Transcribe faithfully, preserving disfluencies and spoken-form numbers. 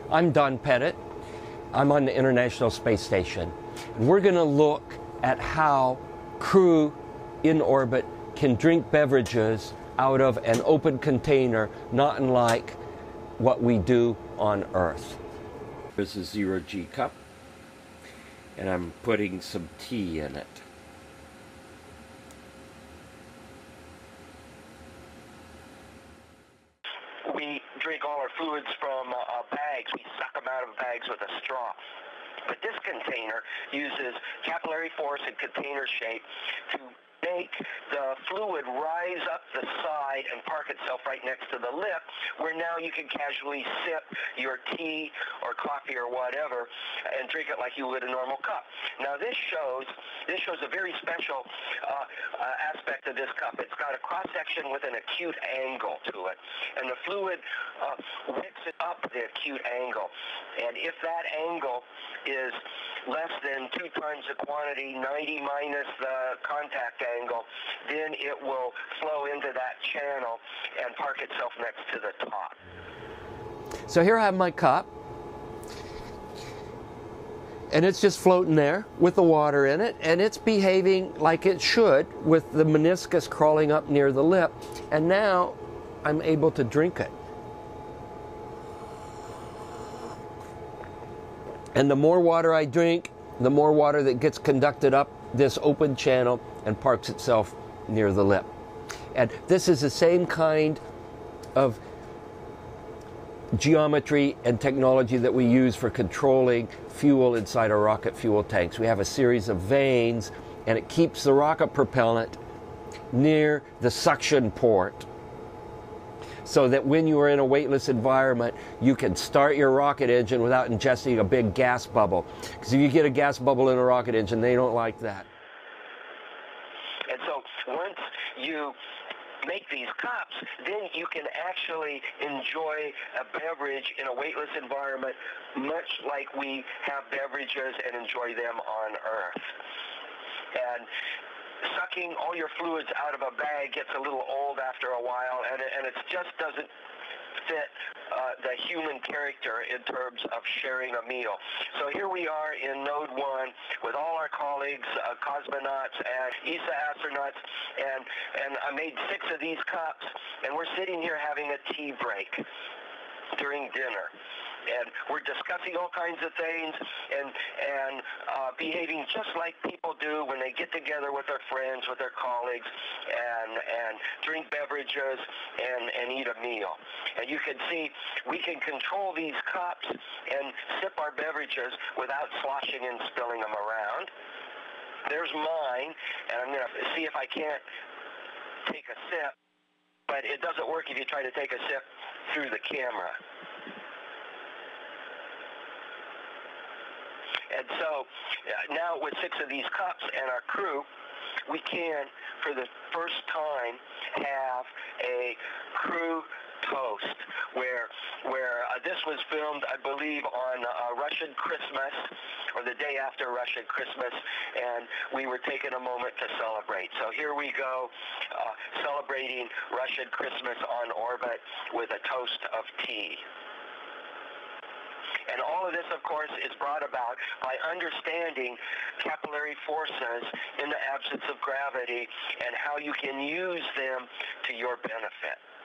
I'm Don Pettit. I'm on the International Space Station. We're going to look at how crew in orbit can drink beverages out of an open container, not unlike what we do on Earth. This is a zero G cup, and I'm putting some tea in it. We drink all our fluids from uh, bags. We suck them out of bags with a straw. But this container uses capillary force and container shape to make the fluid rise up the side and park itself right next to the lip, where now you can casually sip your tea or coffee or whatever and drink it like you would a normal cup. Now this shows this shows a very special uh, uh, aspect of this cup. It's got a cross section with an acute angle to it, and the fluid uh, wicks it up the acute angle. And if that angle is less than two times the quantity, ninety minus the contact angle, then it will flow into that channel and park itself next to the top. So here I have my cup, and it's just floating there with the water in it, and it's behaving like it should with the meniscus crawling up near the lip, and now I'm able to drink it. And the more water I drink, the more water that gets conducted up this open channel and parks itself near the lip. And this is the same kind of geometry and technology that we use for controlling fuel inside our rocket fuel tanks. We have a series of vanes, and it keeps the rocket propellant near the suction port, so that when you are in a weightless environment, you can start your rocket engine without ingesting a big gas bubble. Because if you get a gas bubble in a rocket engine, they don't like that. And so once you make these cups, then you can actually enjoy a beverage in a weightless environment, much like we have beverages and enjoy them on Earth. And sucking all your fluids out of a bag gets a little old after a while, and it, and it just doesn't fit uh, the human character in terms of sharing a meal. So here we are in Node one with all our colleagues, uh, cosmonauts and E S A astronauts, and, and I made six of these cups, and we're sitting here having a tea break during dinner. And we're discussing all kinds of things and and uh, behaving just like people do when they get together with their friends, with their colleagues, and and drink beverages and, and eat a meal. And you can see we can control these cups and sip our beverages without sloshing and spilling them around. There's mine, and I'm going to see if I can't take a sip, but it doesn't work if you try to take a sip through the camera. And so uh, now with six of these cups and our crew, we can, for the first time, have a crew toast where where uh, this was filmed, I believe, on uh, Russian Christmas or the day after Russian Christmas, and we were taking a moment to celebrate. So here we go, uh, celebrating Russian Christmas on orbit with a toast of tea. And all of this, of course, is brought about by understanding capillary forces in the absence of gravity and how you can use them to your benefit.